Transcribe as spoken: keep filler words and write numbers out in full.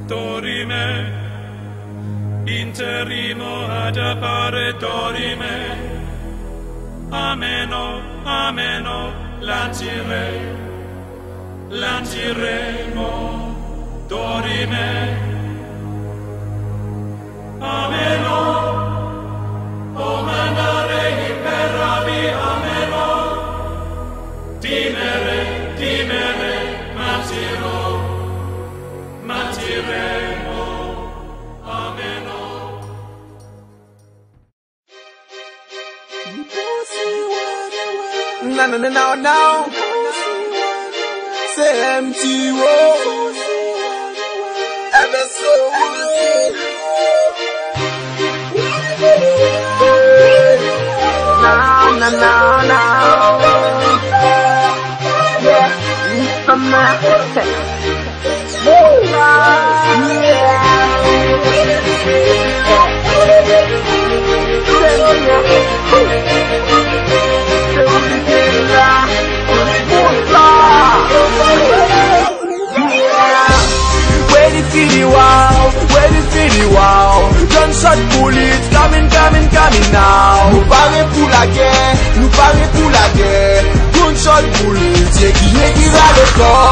dorime, interimo ad appare dorime, ameno, ameno, lancire, lanciremo, dorime, ameno, o mandare imperavi, ameno, timere, timere, matiro, matiremo, ameno. No, no, no, no, no. Say empty road. Ever so good. No, no, no, no. Yeah, from my wow, where the city wow. Gunshot bullets coming, coming, coming now. Nous parlons pour la guerre, nous parlons pour la guerre. Gunshot bullets, yeah, qui est qui va le corps.